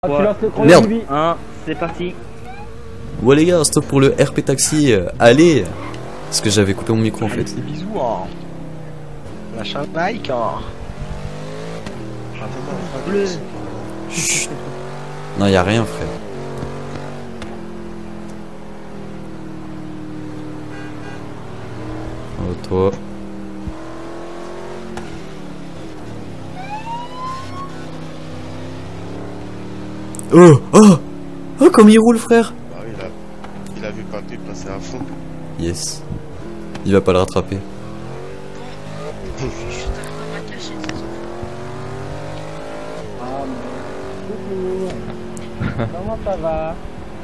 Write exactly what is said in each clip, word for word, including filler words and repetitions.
Ah, tu lances le chrono. Merde. un, c'est parti. Ouais les gars, stop pour le R P Taxi, euh, allez. Parce que j'avais coupé mon micro en Allez, fait. des bisous, hein. Lâche un like, hein. Bleu. Chut. Non, y a rien frère. Oh toi. Oh oh oh comme il roule frère. Ah oui, il a, il a vu Papy passer à fond. Yes. Il va pas le rattraper. Je suis en train de me cacher de toute Ah, mais... Coucou. Comment ça va?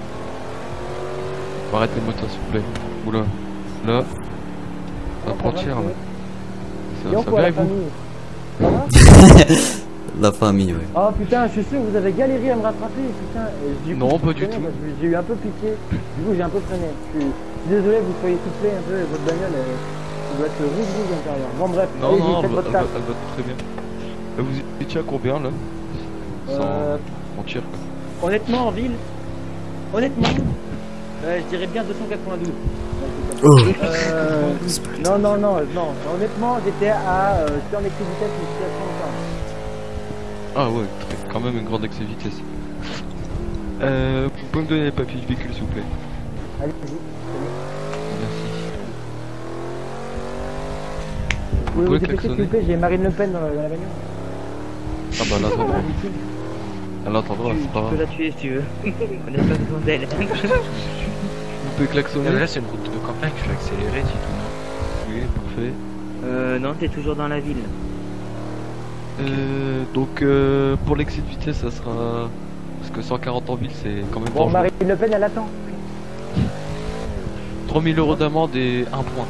Faut arrêter le moteur s'il vous plaît. Oula. Là. Ça va partir là. Ça, Bien ça quoi va la et vous? famille? Ça va? La famille, ouais. Oh putain, je suis sûr que vous avez galéré à me rattraper, putain. Et du coup, Non, je pas du connais, tout. moi, J'ai eu un peu piqué, du coup j'ai un peu freiné. Je suis, je suis désolé, vous soyez soufflé un peu, et votre bagnole, elle, elle doit être rouge rouge à l'intérieur. Bon bref, Non, allez-y, non, elle faites va, votre elle va- taf. elle va très bien. Et vous étiez à combien là? Sans Euh, mentir. Honnêtement, en ville, honnêtement, euh, je dirais bien deux cent quatre-vingt-douze. Oh. Euh, non, non, non, non, honnêtement, j'étais à, euh, sur un excès de vitesse, je suis à trente-cinq. Ah ouais, très- quand même une grande excès de vitesse. Euh, vous pouvez me donner les papiers du véhicule s'il vous plaît? Allez-y. Merci. Vous pouvez vous pouvez dépêcher s'il klaxonner. vous plaît, j'ai Marine Le Pen dans la, dans la bagnole. Ah bah là, ça va. Elle entendra, c'est pas Tu peux grave. la tuer si tu veux. On n'a pas besoin d'elle. Vous pouvez klaxonner? Là, c'est une route de campagne, je vais accélérer, dis tout. Oui, parfait. Euh, non, t'es toujours dans la ville. Euh, donc euh, pour l'excès de vitesse, ça sera... Parce que cent quarante en ville, c'est quand même Bon, dangereux. Marine Le Pen, elle attend. trois mille euros d'amende et un point.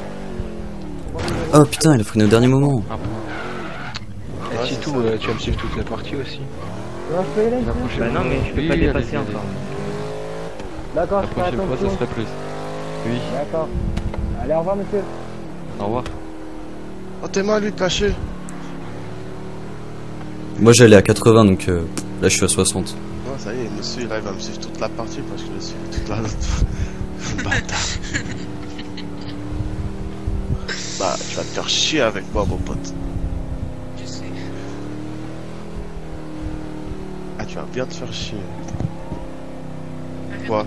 Oh putain, il a freiné au dernier moment. Un point. Et Ouais, si c'est tout, ça. euh, tu vas me suivre toute la partie aussi. Non, je peux y aller, La monsieur? prochaine Bah non, mais je peux Oui, pas allez-y, dépasser allez-y. encore. D'accord, La je fais prochaine fois, ça attention. serait plus. Oui, D'accord. Allez, au revoir, monsieur. au revoir. Oh, t'es mal, lui, caché. Moi j'allais à quatre-vingts donc euh, là je suis à soixante. Non, ça y est, monsieur, là, il va me suivre toute la partie parce que je le suis toute la l'autre. Bâtard. Bah, tu vas te faire chier avec moi, mon pote. Je sais. Ah, tu vas bien te faire chier. Quoi?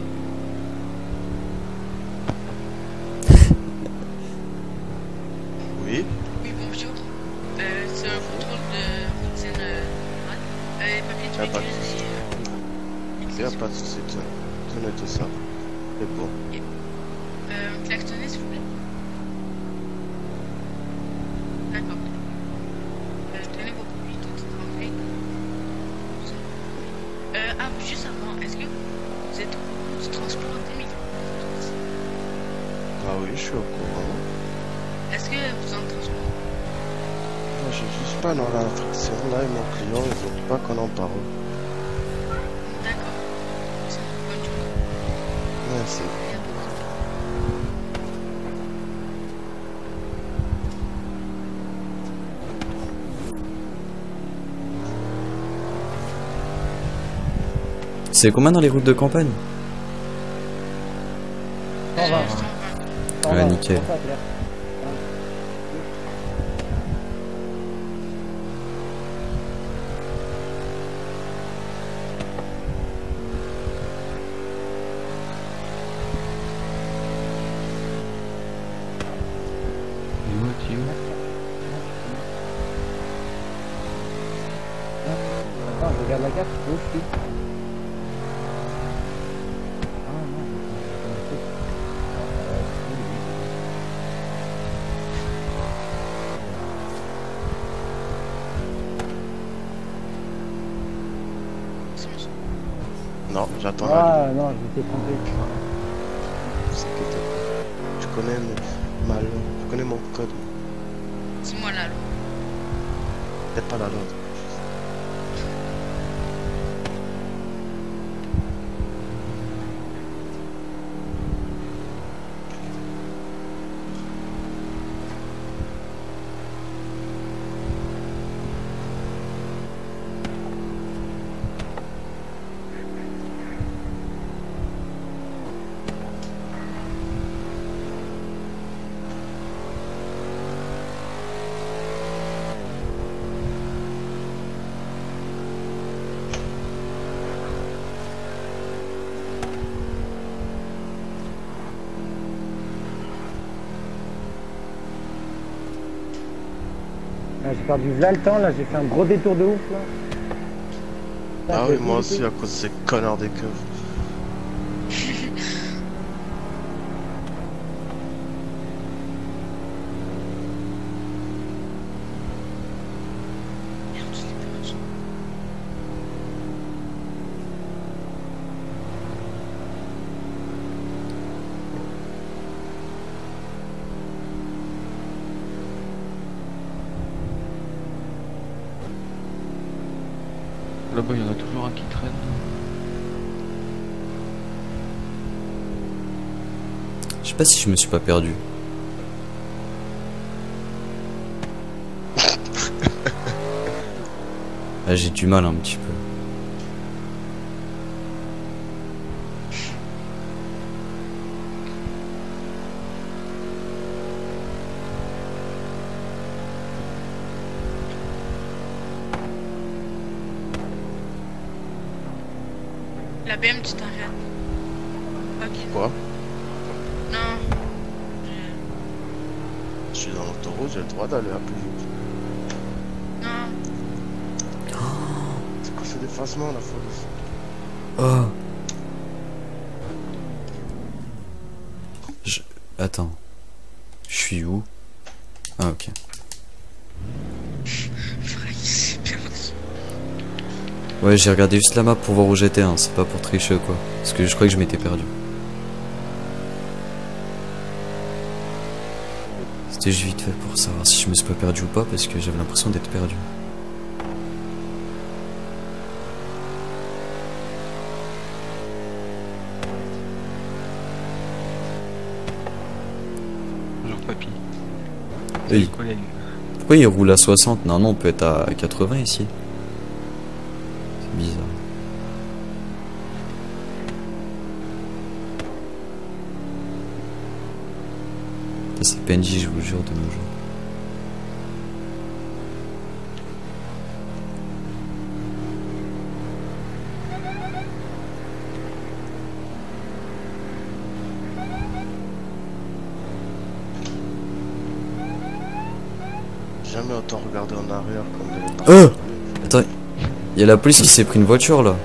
Oui? Oui, bonjour. Euh, c'est un contrôle de routine euh, normale. Euh, les papiers Ah, de pas véhicule de aussi. Il Euh, n'y a pas de soucis, tiens. Tenez tout ça. C'est bon. euh, klaxonnez, s'il vous plaît. D'accord. Euh, tenez vos papiers tout trempés. Euh, ah, juste avant, est-ce que vous êtes au courant du transport en deux mille? Ah oui, je suis au courant. Est-ce que vous en transport? Moi, je suis juste pas dans la friction là et mon client, il veut pas qu'on en parle. D'accord. C'est une bonne chose. Merci. Il y a beaucoup de- C'est combien dans les routes de campagne? cent vingt. Euh, cent vingt. cent Ouais, vingt, nickel. c'est ça, Claire. Et où es-tu? Attends, je regarde la carte, où je suis. Ah non, je suis- Euh, oui, oui. C'est bon. Non, j'attends la Ah non, je m'étais trompé. Ne t'inquiète pas. Tu connais mes- ma tu connais mon code. C'est moi là, là. Peut-être pas la nôtre. j'ai perdu là le temps, là, j'ai fait un gros détour de ouf, là. Putain, Ah j'ai oui, moi évité. aussi, à cause de ces connards des keufs. Merde, je l'ai perdu. Là-bas, il y en a toujours un qui traîne. Je sais pas si je me suis pas perdu. Ah, j'ai du mal un petit peu. La B M, tu t'arrêtes. Ok. Quoi? Non. Je suis dans l'autoroute, j'ai le droit d'aller un peu vite. Je- Non. C'est quoi ce défacement, la police? Oh. Je... Attends. Je suis où? Ah, ok. Frère, il s'est perdu. Ouais, j'ai regardé juste la map pour voir où j'étais, hein. C'est pas pour tricher quoi. Parce que je croyais que je m'étais perdu. C'était juste vite fait pour savoir si je me suis pas perdu ou pas, parce que j'avais l'impression d'être perdu. Bonjour papy. Oui. Collègue. Pourquoi il roule à soixante? Non, non, on peut être à quatre-vingts ici. C'est bizarre. Ça, c'est P N J, je vous jure, de nos jours. Jamais autant regardé en arrière comme des... Oh! Attends, il y a la police qui s'est pris une voiture là.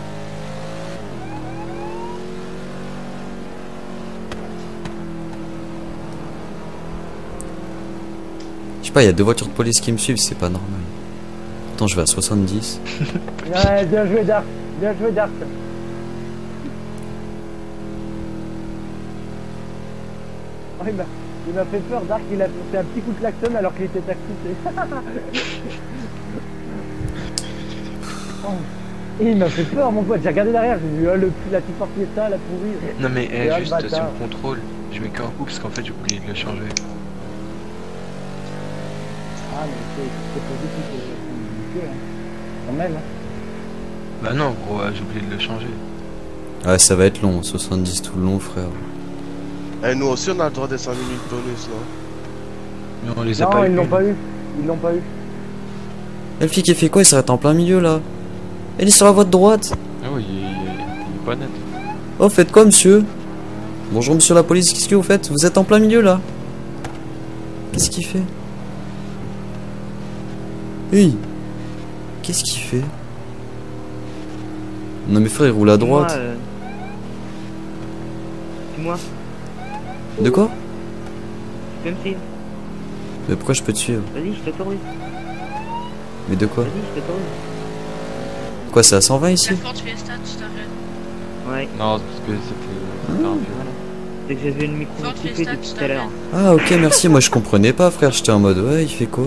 Je sais pas, il y a deux voitures de police qui me suivent, c'est pas normal. Attends, je vais à soixante-dix. Ouais, bien joué, Dark. Bien joué, Dark. Oh, il m'a il m'a fait peur, Dark. Il a fait un petit coup de klaxon alors qu'il était taxi. Oh. Et il m'a fait peur, mon pote. J'ai regardé derrière, j'ai vu oh, le, la petite porte Fiesta, la pourrie. Non mais eh, Et ah, le juste sur bâtard. le contrôle, je mets qu'un coup parce qu'en fait j'ai oublié de le changer. Ah, mais c'est c'est positif, c'est c'est hein. Quand même, hein. Bah non gros, euh, j'ai oublié de le changer. Ouais, ça va être long, soixante-dix tout le long, frère. Eh, nous aussi, on a le droit des cinq minutes bonus, non? Mais on les a Non, pas ils eu. l'ont pas eu. Ils l'ont pas eu. Et le flic il fait quoi? Il s'arrête en plein milieu là. Il est sur la voie de droite. Ah oui, il, il- il est pas net. Oh, faites quoi, monsieur? Bonjour, monsieur la police, qu'est-ce que vous faites? Vous êtes en plein milieu là. Qu'est-ce qu'il fait? Oui. Qu'est-ce qu'il fait? Non, mais frère, il roule à droite. euh, Dis-moi, De quoi? tu peux me suivre? Mais pourquoi je peux te suivre? Vas-y, je t'autorise. Mais de quoi? Vas-y, je t'autorise. Quoi, c'est à cent vingt ici? La Ford Fiesta, tu t'arrêtes. Ouais, Non, c'est parce que c'était c'était un vieux. c'est que j'avais une micro Ford coupée Fiesta, depuis tu tout à l'heure. Ah, ok, merci. Moi, je comprenais pas, frère. J'étais en mode, ouais, il fait quoi?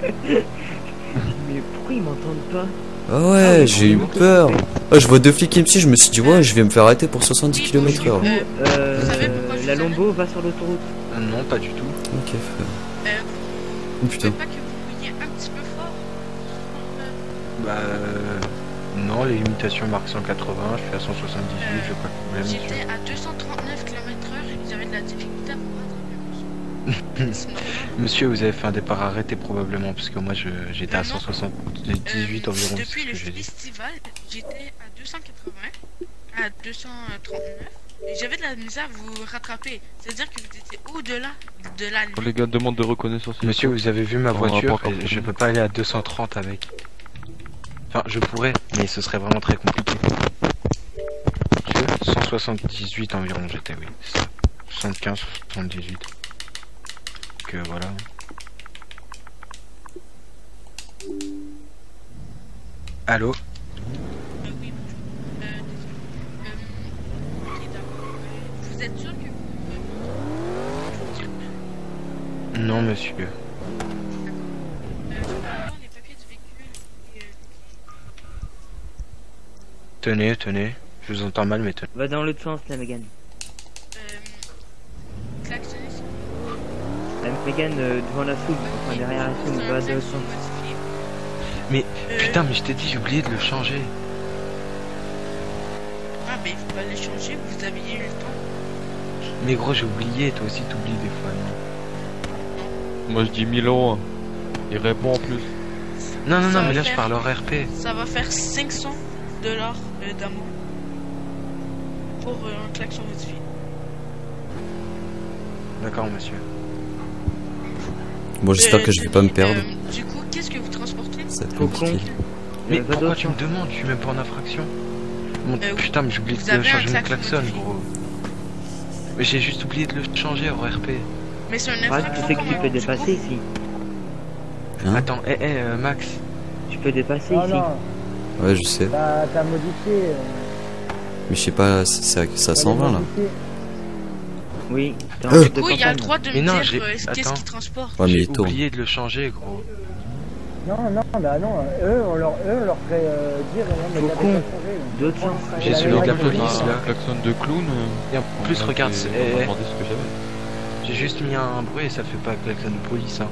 Mais pourquoi ils m'entendent pas? Ah ouais, j'ai eu peur. Ah, je vois deux flics qui me suivent, je me suis dit, ouais, je vais me faire arrêter pour soixante-dix kilomètres heure. Euh, Euh, Vous savez pourquoi je la vous Lombo va sur l'autoroute. Euh, non pas du tout. Ok, frère. euh, Oh vous putain. pouvez pas que vous vouliez un petit peu fort? Euh, Bah euh, non, les limitations marquent cent quatre-vingts, je suis à cent soixante-dix-huit, j'ai pas de problème. J'étais à deux cent trente-neuf kilomètres heure et vous avez de la difficulté à vous rattraper. Monsieur, vous avez fait un départ arrêté probablement, parce que moi je j'étais à Euh, non. cent soixante-dix-huit Euh, environ. c'est Depuis ce le que j'ai dit. festival, j'étais à deux cent quatre-vingts, à deux cent trente-neuf, et j'avais de la misère à vous rattraper. C'est-à-dire que vous étiez au-delà de la Oh, ligne. les gars, demande de reconnaissance. Monsieur, vous avez vu ma On aura voiture, pas encore et je fini. peux pas aller à deux cent trente avec. Enfin, je pourrais, mais ce serait vraiment très compliqué. Je- cent soixante-dix-huit environ j'étais, oui. c'est ça. soixante-quinze, soixante-dix-huit. Que voilà. Allô? Euh, oui, bonjour. Euh, désolé. Euh, ok, d'accord. Euh, vous êtes sûr que vous pouvez me- Non, monsieur. Euh, je peux avoir les papiers du véhicule et, euh, Tenez, tenez. Je vous entends mal, mais tenez. Va dans l'autre sens, la Megan. euh, klaxonner, s'il vous La Megan, euh, devant la soupe, enfin derrière la soupe, plaît. va Un de l'autre klaxon sens. modifié. Mais Euh, putain, mais je t'ai dit, j'ai oublié de le changer. Ah, mais il faut pas les changer, vous aviez eu le temps. Mais gros, j'ai oublié, toi aussi t'oublies des fois. Non, Moi je dis mille euros. hein. Il répond en plus. non, non, Ça non va mais là je faire- parle hors R P. Ça va faire cinq cents dollars euh, d'amour pour euh, un klaxon modifié. D'accord, monsieur. Bon, j'espère Euh, que je vais pas me Denis, perdre. euh, du coup, qu'est-ce que vous transportez? Ça va être Cocon. compliqué. Mais va pourquoi d'autre tu me sens. demandes? Je suis même pas en infraction. Mon Euh, putain, mais j'ai oublié vous de avez un changer mon klaxon klaxon, modifié. gros. Mais j'ai juste oublié de le changer hors R P. Mais c'est une Ouais, tu infraction sais que quand tu même. peux Du dépasser coup, ici. Hein? Attends, hé, hé, euh, Max. Tu peux dépasser Non, ici. non, Ouais, je sais. t'as t'as modifié. euh, Mais je sais pas, c'est c'est à c'est à t'as cent vingt là. modifié. Oui, t'es en Euh. route du de coup, il a le campagne. droit de me Mais non, dire j'ai- euh, qu'est-ce attends. qu'il transporte. Ouais, mais J'ai il tourne. oublié de le changer, gros. Non, non, bah non, eux, on leur, eux, on leur ferait euh, dire, non, mais Cocon. t'avais pas changé. D'autres sens. J'ai la celui même de la règle que police, moi. là. Un klaxon de clown. euh, Et en on plus, a regarde, fait- c'est- on m'a eh, demandé ce que j'avais. j'ai juste mis un bruit et ça fait pas klaxon de police, hein.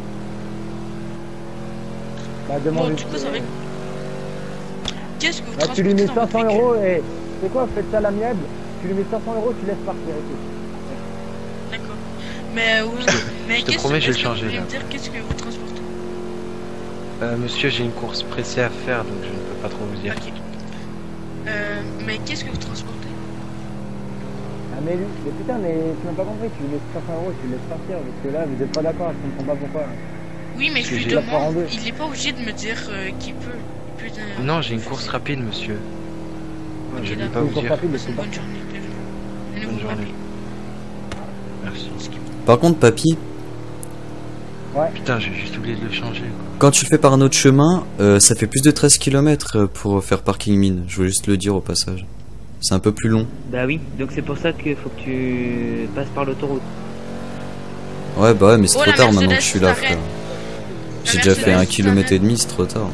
Bah, Bon, demande. du coup, ça va. Qu'est-ce que vous Bah, tu lui transportez mets dans cinq votre cents véhicule? euros et. C'est quoi, faites ça à l'amiable. Tu lui mets cinq cents euros, tu laisses partir. ok. D'accord. Mais, euh, oui, mais je te qu'est-ce promets, je vais est-ce le que vous changer, pouvez là. me dire qu'est-ce que vous transportez? Euh, monsieur, j'ai une course pressée à faire, donc je ne peux pas trop vous dire. Ok. Euh, mais qu'est-ce que vous transportez? Ah, mais lui, mais putain, mais tu m'as pas compris. Tu lui mets cinq cents euros, tu le laisses partir. Parce que là, vous êtes pas d'accord, je comprends pas pourquoi. Oui, mais je Parce que lui j'ai la part en demande. deux. Il est pas obligé de me dire euh, qu'il peut. Il peut euh, Non, j'ai une faire course ça. rapide, monsieur. Ok, je ne vais d'accord. pas Une vous course dire. rapide, mais Passez c'est une pas. bonne journée. bienvenue. Ne Bonne vous journée. rappelez. Merci. Par contre, papy, Putain, j'ai juste oublié de le changer, quoi. quand tu le fais par un autre chemin, euh, ça fait plus de treize kilomètres pour faire parking mine. Je voulais juste le dire au passage. C'est un peu plus long. Bah oui, donc c'est pour ça qu'il faut que tu passes par l'autoroute. Ouais, bah ouais, mais c'est Oh, trop la tard maintenant que Mercedes je suis là, s'arrête. frère. La J'ai déjà fait un Mercedes kilomètre et s'arrête. demi, c'est trop tard.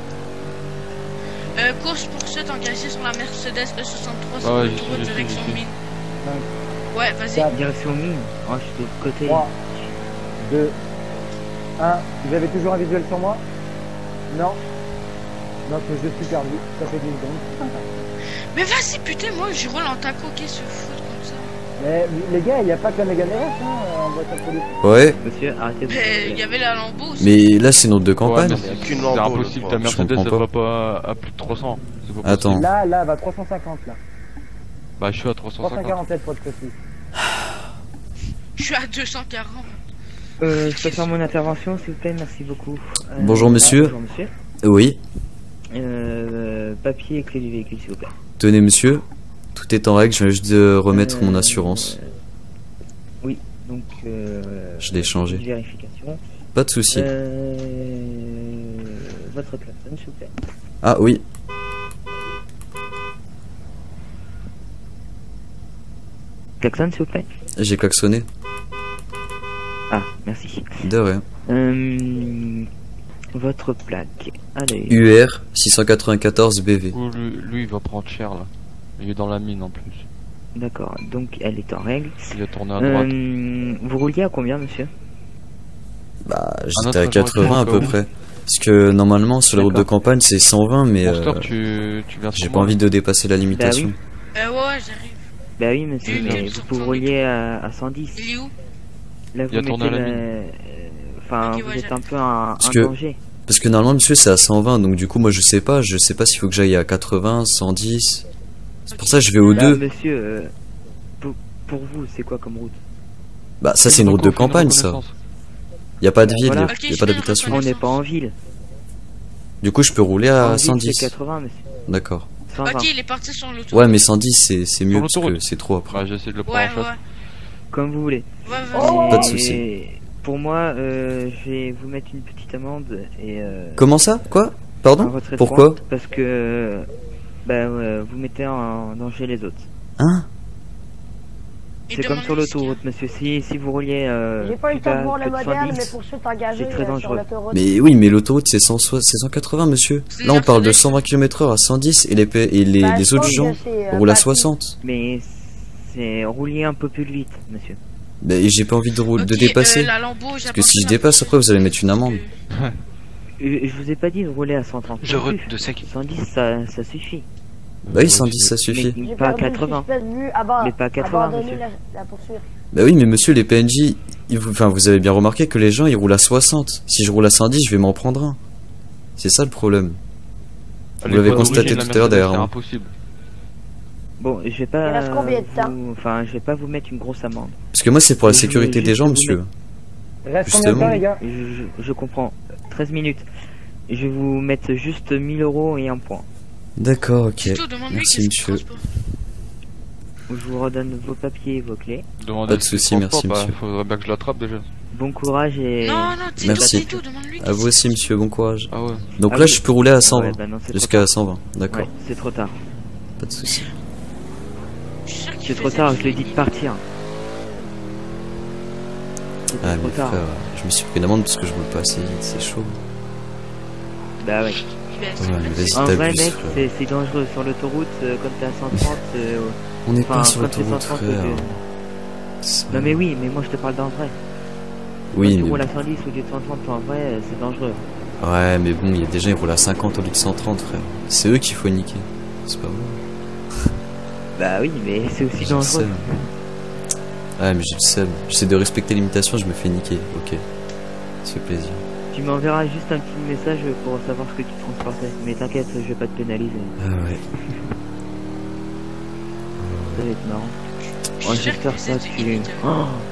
Euh, course poursuite engagée sur la Mercedes E soixante-trois sur Ah ouais, l'autoroute je suis- je direction suis- mine. Ouais, vas-y. Quatre. Direction mine. Oh, je suis de l'autre côté. trois, deux, un. Vous avez toujours un visuel sur moi? Non. Donc je suis perdu. Ça fait dix secondes. Mais vas-y, putain, moi je roule en taco, qu'est-ce que se fout comme ça? Mais les gars, il n'y a pas que la Mégane R S hein, en voiture police. Ouais, Monsieur, arrêtez de Mais il y avait la Lambo aussi. mais là c'est une route de Ouais, campagne. mais Il y a c'est qu'une c'est Lambo, impossible, le ta pauvre. Mercedes Je elle comprends va pas à plus de trois cents. C'est pas Attends. possible. Là, là, elle va trois cent cinquante là. Bah je suis à trois cent trois cent cinquante. quarante-sept pour être précis. Je suis à deux cent quarante. Euh, je peux faire mon intervention, s'il vous plaît, merci beaucoup. Euh, Bonjour, monsieur. Bonjour monsieur. Oui, Euh, papier et clé du véhicule, s'il vous plaît. tenez monsieur, tout est en règle, je viens juste de remettre mon Euh, assurance. Oui, donc euh, Je l'ai changé. vérification. Pas de souci. Euh, votre klaxon, s'il vous plaît. Ah oui, Klaxon, s'il vous plaît. j'ai klaxonné. Ah, merci. De rien. Euh, votre plaque. Allez. U R six cent quatre-vingt-quatorze B V. Ouh, lui, lui, il va prendre cher là. Il est dans la mine en plus. D'accord, donc elle est en règle. Il a tourné à droite. Euh, vous rouliez à combien, monsieur? Bah, Un j'étais autre à quatre-vingts à peu majoritaire, près. Parce que normalement sur les routes de D'accord. campagne c'est cent vingt, mais Monster, euh, tu, tu viens j'ai sur pas moi. envie de dépasser la limitation. oui. Euh, ouais, ouais, j'arrive. Bah oui, monsieur, Oui, mais oui, vous sur pouvez ton rouler à, à cent dix. Il est où? Là, vous Il a tourné à mettez la la- mine. euh, Enfin, Ok, vous ouais, êtes j'ai- un peu un, Parce un que- danger. Parce que normalement, monsieur, c'est à cent vingt, donc du coup, moi, je sais pas. Je sais pas s'il faut que j'aille à quatre-vingts, cent dix. C'est pour ça que je vais au Là, deux. monsieur, euh, pour, pour vous, c'est quoi comme route? Bah, ça, c'est une route de Franco, campagne, fait une ça. reconnaissance. Y a pas de ville, Voilà. y a, Ok, y a je pas fais une d'habitation. On reconnaissance. n'est pas en ville. Du coup, je peux rouler En à ville, cent c'est dix. quatre-vingts, monsieur. D'accord. cent vingt. Ok, il est parti sur l'autoroute. Ouais, mais cent dix, c'est c'est mieux Sur parce que l'autoroute. c'est trop après. Ouais, j'essaie de le prendre Ouais, en ouais. chasse. Comme vous voulez. Ouais, Oh vas-y. Pas de Et souci. Pour moi, euh, je vais vous mettre une petite amende et euh, Comment ça? Quoi? un Pardon? retrait de Pourquoi? points, parce que bah, euh, vous mettez en danger les autres. Hein? Et C'est comme sur demande-lui ce qu'il y a. l'autoroute, monsieur. Si, si vous reliez euh, J'ai pas eu le plus temps de bas voir que le de moderne, mais cent dix, poursuite engagée c'est très euh, sur dangereux. l'autoroute. Mais oui, mais l'autoroute, c'est cent soixante, c'est cent quatre-vingts, monsieur. C'est Là, on parle de Mercedes. cent vingt kilomètres heure à cent dix et les, pa- et les, Bah, les je autres pense gens que c'est, euh, roulent à Patrick. soixante. mais c'est rouler un peu plus vite, monsieur. Bah, et j'ai pas envie de, roule- de Ok, dépasser. euh, la Lambo, Parce que si je dépasse, après, vous allez mettre une amende. Euh, Je vous ai pas dit de rouler à cent trente. Je non plus. re de sec. cent dix, ça, ça suffit. Bah oui, cent dix, ça Mais suffit. J'ai pas à perdu le quatre-vingts. suspect de vue, aba- Mais pas à quatre-vingts, abandonner monsieur. la, la poursuite. Bah oui, mais monsieur, les P N J, ils vous, enfin, vous avez bien remarqué que les gens, ils roulent à soixante. Si je roule à cent dix, je vais m'en prendre un. C'est ça le problème. Vous Les l'avez voies constaté d'origine, la tout à l'heure Mercedes, derrière c'est moi. impossible. Bon, je vais pas. Il reste combien de temps vous- Enfin, je vais pas vous mettre une grosse amende. Parce que moi, c'est pour la Je- sécurité je- des gens, je vous monsieur. Il reste combien de temps, Justement. les gars? Je, je- je comprends. treize minutes. Je vais vous mettre juste mille euros et un point. D'accord, ok. C'est tout, demande-lui Merci, qu'est-ce qu'il monsieur. transporte. Je vous redonne vos papiers et vos clés. Demandez Pas de ce qu'il souci, transporte, merci, bah, monsieur. Faudrait bien que je l'attrape déjà. Bon courage et. Non, non, dis Merci. tout, dis tout, demande-lui. À vous aussi, monsieur, bon courage. Ah ouais. Donc Ah là, oui. je peux rouler à cent vingt. Ouais, bah non, c'est trop Jusqu'à tard. cent vingt, d'accord. Ouais, c'est trop tard. Pas de souci. Je suis sûr qu'il C'est trop faisait tard, le je lui ai dit de suivi. partir. C'est Ah, trop mais tard. frère, je me suis pris une amende parce que je roule pas assez vite, c'est chaud. Bah ouais. Ben, c'est Ouais, vrai. mais vas-y, En vrai, t'abuses, mec, frère. c'est c'est dangereux sur l'autoroute euh, quand t'es à cent trente. euh, On n'est Enfin, pas sur quand c'est l'autoroute, cent trente, frère. euh, C'est- Non mais oui, mais moi je te parle d'en vrai. Oui, Quand tu mais... roules à cent dix au lieu de cent trente, en vrai, euh, c'est dangereux. Ouais, mais bon, il y a des gens, ils roulent à cinquante au lieu de cent trente, frère. C'est eux qu'il faut niquer. C'est pas vrai. Bah oui, mais c'est aussi J'ai le dangereux. seum. Ouais, mais j'ai le seum. J'essaie de respecter les limitations, je me fais niquer. Ok. Ça fait plaisir. Tu m'enverras juste un petit message pour savoir ce que tu transportais. Mais t'inquiète, je vais pas te pénaliser. Ah ouais. Ça va être marrant. Je Oh, suis sûr j'espère que ça, c'est tu... élite. Oh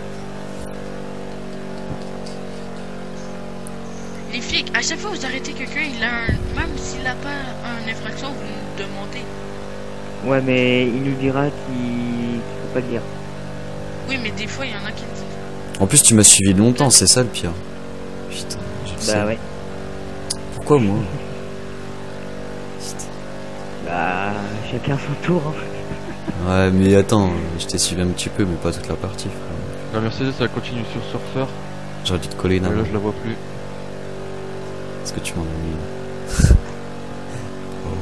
Les flics, à chaque fois que vous arrêtez quelqu'un, il a un... même s'il a pas une infraction, vous nous demandez. Ouais, mais il nous dira qu'il faut pas le dire. Oui, mais des fois, il y en a qui le disent. En plus, tu m'as suivi longtemps, c'est ça le pire. Putain, j'ai le Bah seum. ouais. Pourquoi moi? Putain. Bah, chacun son tour. Hein. Ouais, mais attends, je t'ai suivi un petit peu, mais pas toute la partie, frère. La Mercedes, elle continue sur Surfer. J'aurais dû te coller une Mais là, amende. je la vois plus. Est-ce que tu m'en as mis? Oh.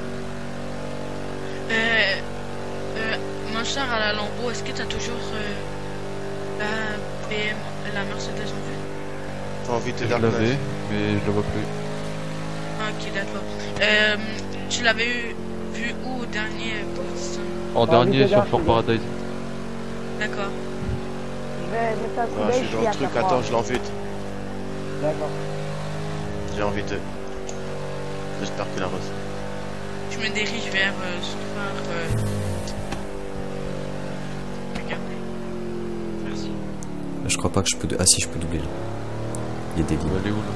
Euh, euh, mon cher à la Lambo, est-ce que t'as toujours euh, la B M, la Mercedes en vue? T'as envie de te Je faire l'avais, mais je la vois plus. Ah, ok, d'accord. Euh, tu l'avais eu, vu où au dernier euh, police? En Pas dernier envie de sur garder, Fort mais- Paradise. D'accord. Je vais mettre un coup Ouais, d'œil, je suis dans à le truc, ta attends, part. je l'envite. D'accord. J'ai envie de. J'espère qu'il a reçu. Je me dirige vers euh, Surfer. Euh... Regardez. Merci. Je crois pas que je peux... Ah si, je peux doubler là. Il y a des lignes. Elle est où là?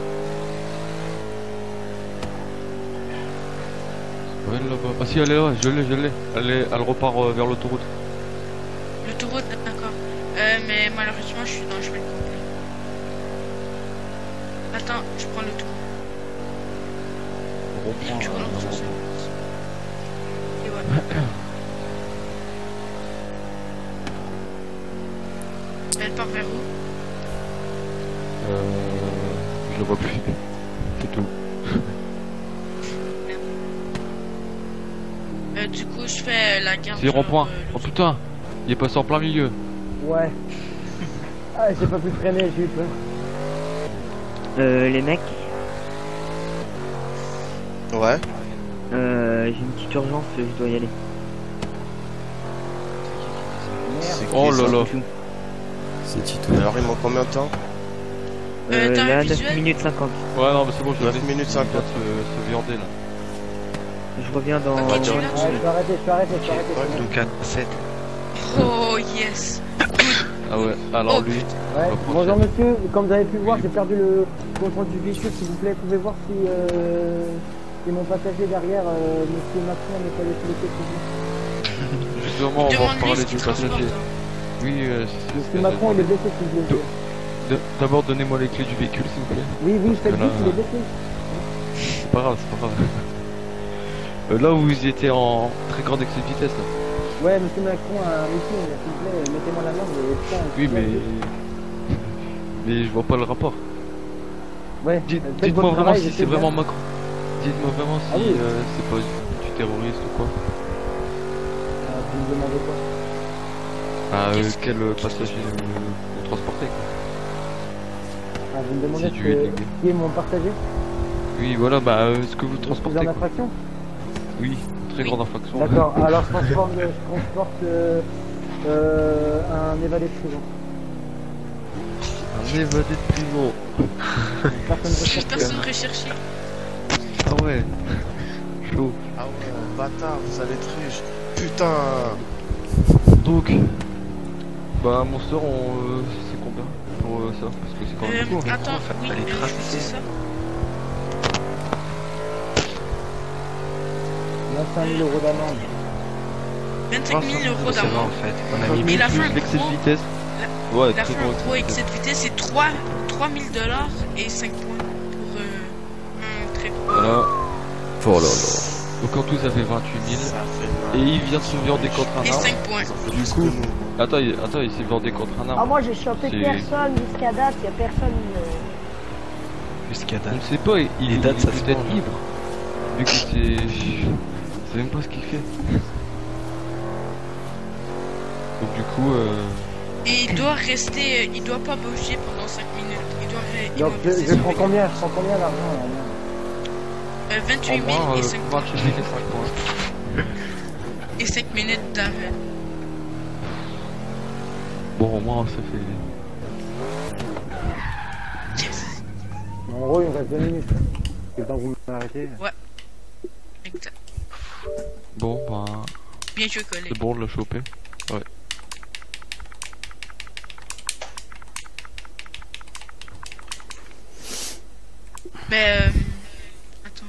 Ouais, là-bas. Ah si, elle est là, je l'ai, je l'ai. Elle, est... elle repart euh, vers l'autoroute. L'autoroute, d'accord. Euh, mais malheureusement, je suis dans le chemin complet. Attends, je prends l'autoroute. On reprend. Tu euh, relances on ça. reprend. Et ouais. Elle part vers où? Euh... Je la vois plus. C'est tout. Euh, du coup, je fais la garde. C'est rond-point. euh, Oh putain, il est passé en plein milieu. Ouais. Ah, j'ai pas pu freiner, j'ai eu peur. Euh, les mecs, Ouais. euh, j'ai une petite urgence, je dois y aller. C'est qui, Oh ça là là. C'est tout. C'est Tito. Alors il manque combien de temps? Euh, Euh, t'as un là, neuf visuel minutes cinquante. Ouais, non, mais c'est bon, je neuf vais minutes se, cinquante. se viander là. Je reviens dans... Ok, tu Ouais, l'as. je peux arrêter, je peux arrêter, je peux arrêter. c'est bon. Donc à sept. Oh yes. Ah ouais, alors Oh, lui. Ouais. On va prendre Bonjour ça. monsieur, comme vous avez pu voir, j'ai perdu le contrôle du véhicule, s'il vous plaît, pouvez voir si, euh, si mon passager derrière, euh, monsieur Macron, n'est pas laissé les pieds, s'il vous plaît. Justement, on va Demande-lui reparler ce du qu'il transporte. passager. Oui, euh, c'est Monsieur c'est- Macron, il est blessé, s'il vous plaît. D- D'abord, donnez-moi les clés du véhicule, s'il vous plaît. Oui, oui, je fais le Voilà. but, il est blessé. C'est pas grave, c'est pas grave. Euh, là où vous étiez en très grande excès de vitesse, là. Ouais, monsieur Macron a un meeting, s'il vous plaît, mettez-moi la main, et putain, Oui, s'il mais. vous plaît. Mais je vois pas le rapport. Ouais, Dites- faites Dites-moi votre vraiment travail, si je c'est sais vraiment bien. Macron. Dites-moi vraiment si Ah oui. euh, c'est pas du terroriste ou quoi. Ah, vous me demandez quoi? Ah, euh, Qu'est-ce que- quel euh, passager euh, vous transportez, quoi. Ah, vous me demandez C'est ce du que- L G. qui est mon passager? Oui, voilà, bah, euh, ce que vous Je suis transportez, en quoi. infraction? Oui, très grande infraction. D'accord, alors je transporte, je transporte euh, euh, un évadé de prison. Un évadé de prison. Personne Une recherche. personne recherchée. Ah ouais. Chaud. Ah ouais, bâtard, vous allez être riche. Putain. Donc, bah, Monster, on, euh, c'est combien pour euh, ça? Parce que c'est quand même Euh, beaucoup. hein. attends, Enfin, oui, fallait euh, je tracer. vous dis ça. vingt-cinq mille euros d'amende. vingt-cinq mille euros Ça va en d'amende. fait. On a mis Mais la Plus fin, l'excès de gros, vitesse. La- Ouais, La très fin, gros en gros, avec excès de cette vitesse, c'est trois mille dollars et cinq points pour euh, un très gros. Voilà. Oh là là. Donc en tout, ça fait vingt-huit mille. Ça fait Et mal. il vient de se viander contre un Et arbre. cinq points. Ils ont fait Du plus coup- que nous. Attends, il, attends, il s'est viandé contre un Ah, arbre. moi j'ai chopé C'est- personne jusqu'à date, y a personne. euh, Jusqu'à On date. ne sait pas, il, il, Les dates, il ça est se peut-être mange. libre. Vu que c'est... Je sais même pas ce qu'il fait. Donc du coup, euh... Et il doit rester, euh, il doit pas bouger pendant cinq minutes. Il doit re- Donc je, immobiliser je son prends véhicule. combien? Je prends combien d'argent là? Euh, en vingt-huit moins, mille euh, et cinq points. vingt-huit mille et cinq points. Et cinq minutes d'arrêt. Bon, au moins, ça fait... Yes. En gros, il me reste deux minutes. C'est le temps que vous m'arrêtez. Exact. Bon, bah... Bien joué, collègue. C'est bon de le choper. Ouais. Mais euh... attends.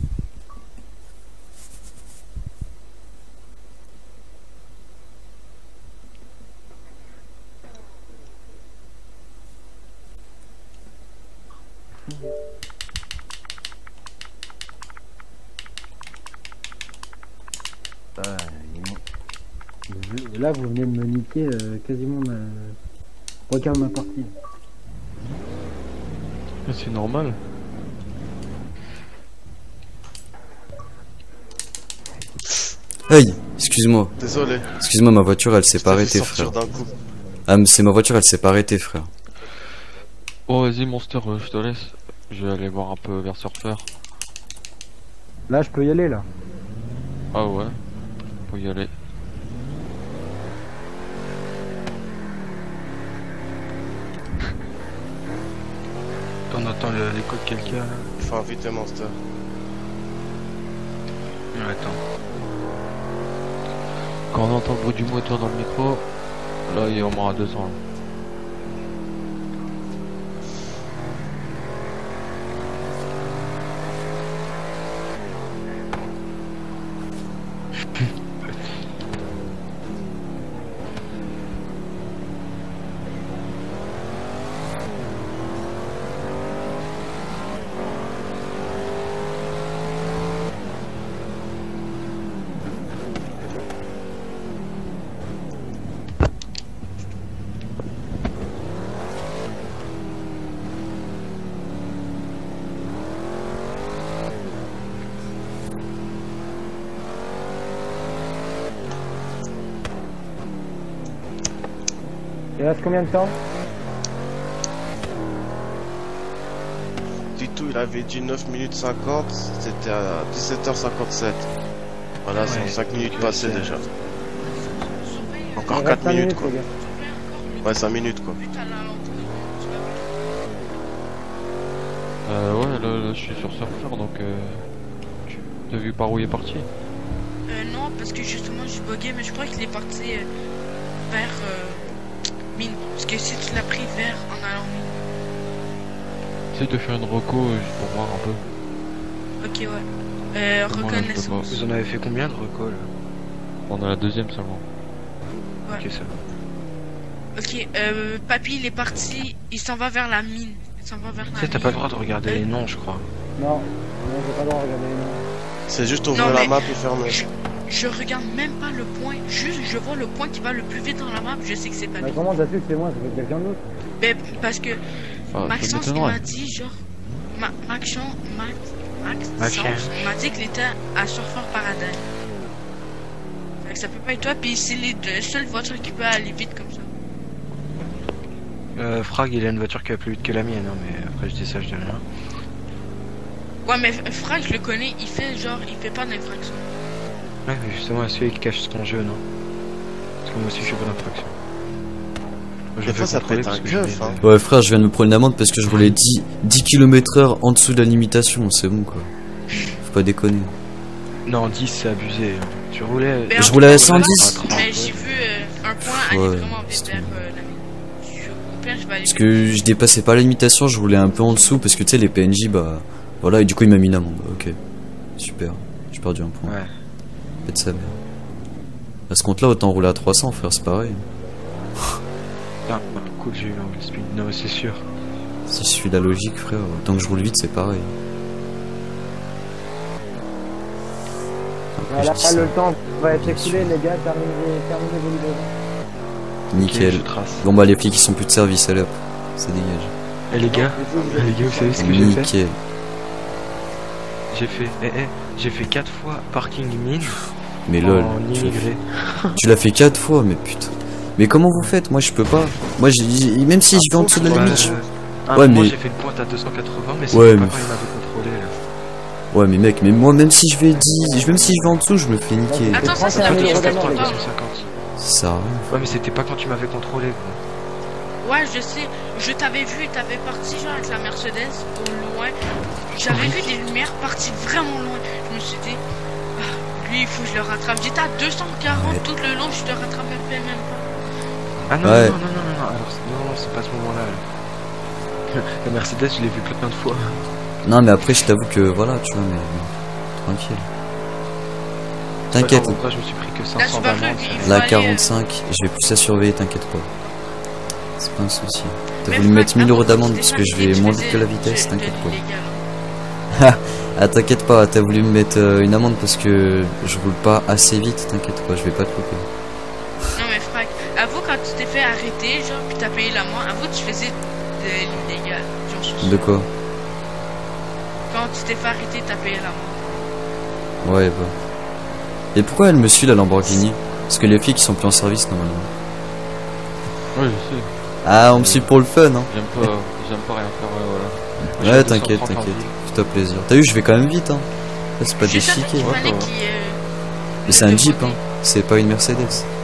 Ah, ils- Là, vous venez de me niquer euh, quasiment ma... Regarde ma partie. C'est normal. Hey, excuse-moi. Désolé. Excuse-moi, ma voiture, elle s'est Je pas t'ai fait arrêtée, sortir frère. d'un coup. Ah, mais c'est ma voiture, elle s'est pas arrêtée, frère. Bon, vas-y, Monster, euh, je te laisse. Je vais aller voir un peu vers Surfer. Là, je peux y aller, là. Ah ouais, faut y aller. On entend le- l'écho de quelqu'un. là. Il faut inviter Monster. Ouais, attends. Quand on entend le bruit du moteur dans le micro, là il est au moins à deux cents. Là. Il reste combien de temps? Tito, il avait dit neuf minutes cinquante, c'était à dix-sept heures cinquante-sept. Voilà, c'est Ouais, cinq minutes donc, passées c'est- déjà. Surveille, euh, Encore Il quatre reste cinq minutes, quoi. les gars. surveille encore le Ouais, cinq minutes quoi. Vite à l'alentour, tu vas Euh, ouais, là, là, je suis sur Surfer, donc euh, tu as vu par où il est parti? Euh, non, parce que justement, j'ai bugué, mais je crois qu'il est parti euh, vers euh, mine. Parce que si tu l'as pris vers en allant mine. Essaye de faire une reco euh, juste pour voir un peu. Ok, ouais. Euh, Comment, là, je peux reconnaissance. Vous en avez fait combien de recos là? On a la deuxième seulement. Ouais. Ok, ça va. Ok, euh, Papy, il est parti, il s'en va vers la mine. Il s'en va vers la Tu sais, t'as mine. pas le droit de regarder les noms, je crois. Non, non, j'ai pas le droit de regarder les noms. C'est juste ouvrir Non, la mais- map et fermer. Je, je regarde même pas le point, juste je vois le point qui va le plus vite dans la map, je sais que c'est Mais Papy. comment t'as su que c'est moi? Ça fait quelqu'un d'autre. Mais parce que Ah, ça Maxence il m'étonnerait. m'a dit genre Ma Maxence Max Max Maxence. m'a dit qu'il était à Surfer Paradise. Fait que ça peut pas être toi, puis c'est les deux seules voitures qui peuvent aller vite comme ça. Euh, Frag, il a une voiture qui va plus vite que la mienne, hein, mais après je dis ça, je dis rien. Ouais, mais Frag, je le connais, il fait genre, il fait pas d'infraction. Ouais, mais justement, celui qui cache son jeu, non? Parce que moi aussi je suis pas d'infraction. Moi, je Des me fois, fais ça peut contrôler être un parce que je gueuf, l'ai- hein. Ouais, frère, je viens de me prendre une amende parce que je roulais dix kilomètres heure en dessous de la limitation. C'est bon, quoi. Faut pas déconner. Non, dix c'est abusé. hein. Tu roulais. Mais en Je tout roulais à cas, cent dix. voilà, Mais j'ai vu euh, un point aller Ouais, vraiment vite c'est vers tout. euh, la mine. Je- Au pire, je vais aller Parce vite. que je dépassais pas la limitation, je roulais un peu en dessous parce que tu sais, les P N J, bah. Voilà, et du coup, il m'a mis une amende. Ok. Super. J'ai perdu un point. Ouais. Faites sa mère. À ce compte-là, autant rouler à trois cents, frère, c'est pareil. Ah, bah, cool, j'ai eu un speed. Non, c'est sûr. Si je suis la logique, frère, tant que je roule vite, c'est pareil. Après, Voilà, je dis ça. le temps va être Bien écoulé, sûr. les gars. Terminez, terminez vos livraisons. Nickel. Ok, je trace. Bon, bah, les flics, ils sont plus de service, allez hop. Ça dégage. Eh les gars, Non, eh, les gars, vous savez ce que j'ai fait? Nickel. J'ai fait, eh, eh, j'ai fait quatre fois parking mine Mais lol. en tu l'as immigré. Tu l'as fait quatre fois, mais putain. Mais comment vous faites? Moi, je peux pas. Moi, j'ai, j'ai- même si je vais en dessous de la Ouais, limite. je- euh, à un Ouais, moment, mais- j'ai fait une pointe à deux cent quatre-vingts, mais c'est Ouais, pas mais- quand il m'avait contrôlé là. Ouais, mais mec, mais moi, même si je vais dix, même si je vais en dessous, je me fais niquer. Attends, ça, c'est Prends la un pièce numéro que d'amende, tu les gars. parles. deux cent cinquante. Ça sert à rien. Ouais, mais c'était pas quand tu m'avais contrôlé, gros. Ouais, je sais, je t'avais vu, t'avais parti genre avec la Mercedes au loin. J'avais vu des lumières partir vraiment loin. Je me suis dit, ah, lui, il faut que je le rattrape. J'étais à deux cent quarante Ouais. tout le long, je te rattrapais même pas. Ah non, Ouais. non, non, non, non, non, alors c'est- non, non, c'est pas ce moment-là. là. La Mercedes, je l'ai vu plein de fois. Non, mais après, je t'avoue que voilà, tu vois, mais bon, tranquille. T'inquiète, Ouais, non, en vrai, je me suis pris que Là, cinq c'est cents pas d'amende. vrai, ça il va. faut la aller, quarante-cinq, je vais plus la surveiller, t'inquiète pas. C'est pas un souci. T'as Mais voulu me mettre Franck, mille euros avant, d'amende quand parce tu que t'es je fatigué, vais tu moins vite faisais que la de- vitesse, de t'inquiète pas. l'illégal. Ah, t'inquiète pas, t'as voulu me mettre euh, une amende parce que je roule pas assez vite, t'inquiète pas, je vais pas te couper. Non, mais Franck, avoue quand tu t'es fait arrêter, genre, puis t'as payé l'amende, avoue tu faisais de l'illégal. J'en suis sûr. De quoi? Quand tu t'es fait arrêter, t'as payé l'amende. Ouais, bah. Et pourquoi elle me suit la Lamborghini? Parce que les flics ils sont plus en service normalement. Ouais, je sais. Ah, on me suit pour le fun, hein. J'aime pas, j'aime pas rien faire, ouais, voilà. J'ai Ouais, deux cent t'inquiète, trente en t'inquiète. ville. Fais-toi plaisir. T'as vu, je vais quand même vite, hein. Là, c'est pas Je savais déchiqué. qu'il hein. fallait Ouais, qu'il, euh, Mais c'est un le Jeep, hein. demander. C'est pas une Mercedes.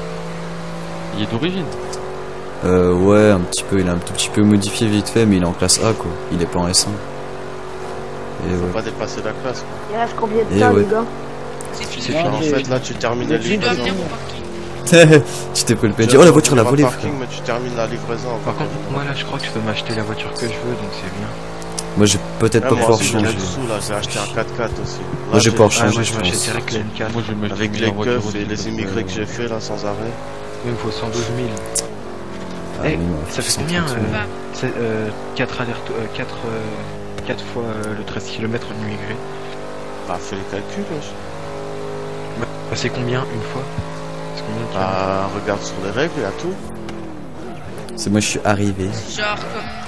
Il est d'origine. Euh, ouais, un petit peu. Il est un tout petit peu modifié vite fait, mais il est en classe A, quoi. Il est pas en S un. Et Faut ouais. pas dépasser la classe quoi. Il reste combien de Et temps, ouais. les gars? C'est fini. C'est Non, fini. En j'ai- fait là tu termines la j'ai- Tu dois livraison. venir au parking. Tu t'es pris le P N J. Tu Oh, la vas voiture l'a au volée, parking, frère. mais tu termines la livraison. Par contre, moi là, je crois que je peux m'acheter la voiture que je veux, donc c'est bien. Moi, je vais peut-être Ouais, pas moi pouvoir aussi, j'en ai changer. dessous, là, j'ai acheté un quatre quatre aussi. Là, Moi, je vais j'ai- pouvoir Ah, changer, moi, je je m'achète pense. direct la M quatre. Moi, je vais m'acheter Avec une les voiture keufs aussi, et les donc, immigrés que euh, j'ai fait là sans arrêt. Il me faut cent douze mille. Ah, Eh, oui, non, ça fait cent combien trente. euh, Bah, c'est, euh, quatre allers-retours, euh, quatre, euh, quatre fois euh, le treize kilomètres en immigré. Bah fais les calculs wesh. Bah, c'est combien une fois? C'est combien de kilomètres? Bah regarde sur les règles et à tout. C'est moi, je suis arrivé. genre comme